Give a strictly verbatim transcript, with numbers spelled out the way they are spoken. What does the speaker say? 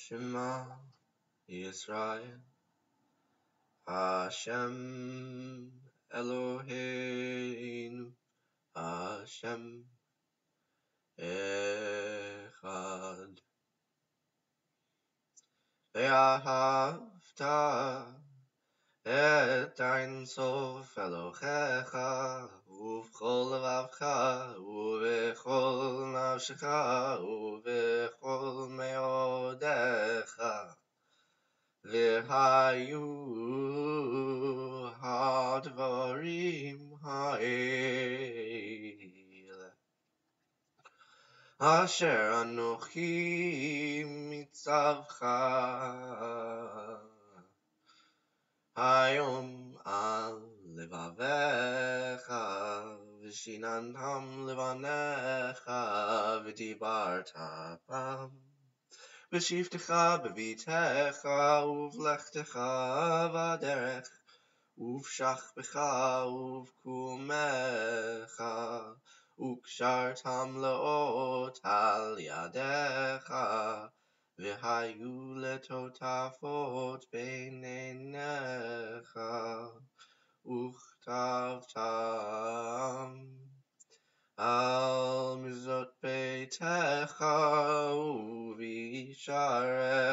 Shema Yisrael Hashem Eloheinu Hashem Echad V'ahavta et ein sof Elohecha Uv'chol levavcha Uv'chol nafshecha Uv'chol meodecha V'hayu hadvarim ha'ele Asher anochi mitzavcha Hayom al levavecha V'shinantam levanecha V'dibarta bam V'shivtecha b'vitecha uv'lechtecha v'aderech uv'shachbecha uv'kumecha u'kshartam le'ot al yadecha v'hayu letotafot beinenecha u'chtavtam Al mizot beitecha uvisharet